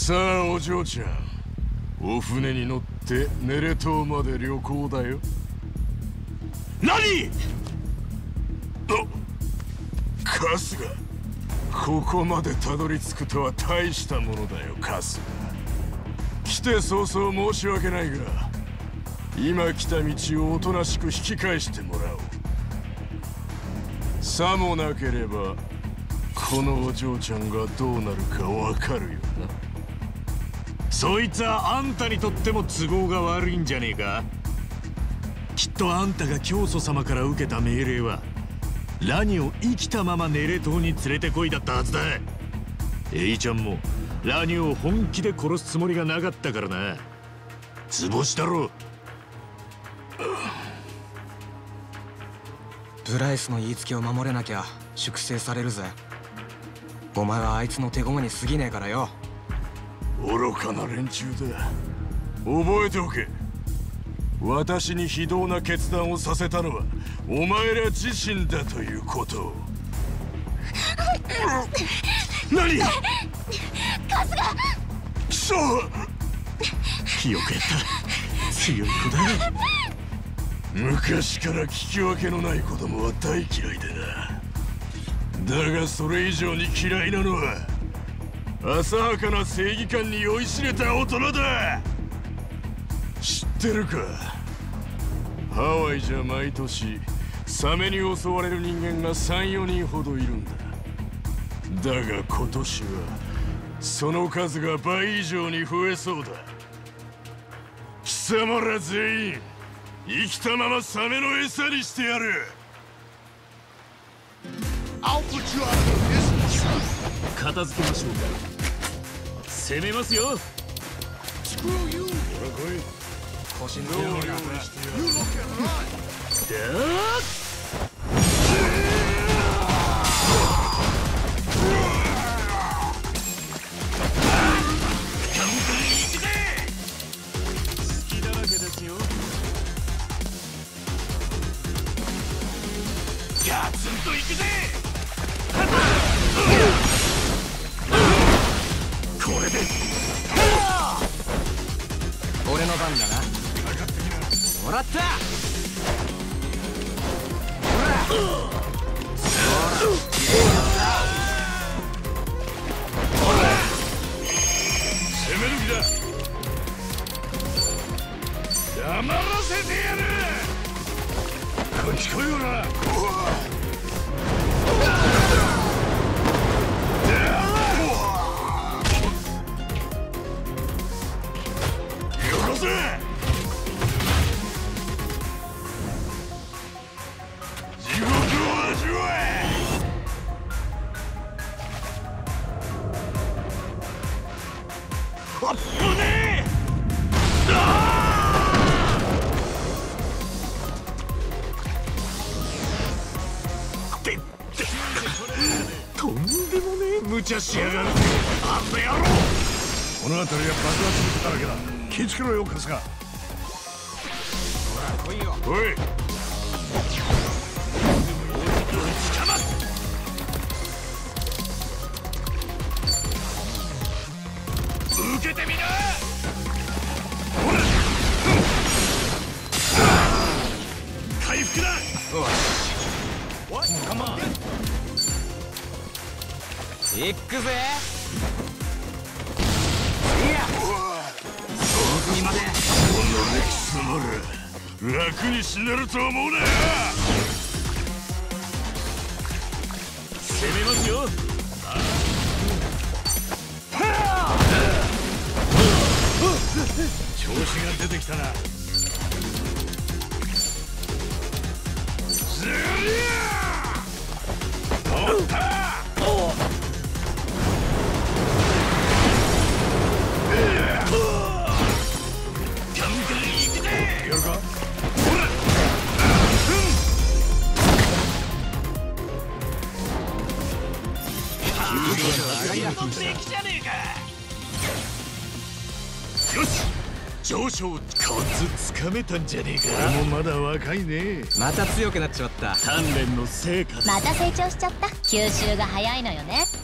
さあお嬢ちゃん、お船に乗ってネレ島まで旅行だよ。 何？ 春日、ここまでたどり着くとは大したものだよ春日。来て早々申し訳ないが、今来た道をおとなしく引き返してもらおう。さもなければこのお嬢ちゃんがどうなるかわかるよな。 そいつはあんたにとっても都合が悪いんじゃねえか。きっとあんたが教祖様から受けた命令はラニを生きたままネレ島に連れてこいだったはずだ。エイちゃんもラニを本気で殺すつもりがなかったからな。図星だろ。 ブライスの言いつけを守れなきゃ粛清されるぜ。お前はあいつの手駒に過ぎねえからよ。 愚かな連中だ。覚えておけ。私に非道な決断をさせたのはお前ら自身だということを。 何？ 春日！くそ！ よくやった。強い子だ。 昔から聞き分けのない子供は大嫌いでな。だがそれ以上に嫌いなのは浅はかな正義感に酔いしれた大人だ。知ってるか？ハワイじゃ毎年サメに襲われる人間が3、4人ほどいるんだ。だが今年はその数が倍以上に増えそうだ。貴様ら全員生きたままサメの餌にしてやる。 片付けましょうか。攻めますよ。 ほら来い。 腰抜けやがるな。 隙だらけですよ。ガツンといくぜ。これで俺の番だな。もらった。 攻める気だ。黙らせてやる。こっち来いよな。よこせ。地獄を味わえ。 あっぶねえ。とんでもねえ無茶しやがる。あんな野郎。 この辺りは爆発物だらけだ。気ぃつけろよ春日。 ほら来いよ。 おい。 受けてみな。 ほら。 回復だ。 行くぜ。 国まで。この歴史まで楽に死ねると思うな。 攻めますよ。 調子が出てきたな。ずりゃー。おったー。やるか。ほら。 よし、上昇コツつかめたんじゃねえか。 俺もまだ若いね。 また強くなっちまった。 鍛錬の成果だ。 また成長しちゃった。吸収が早いのよね。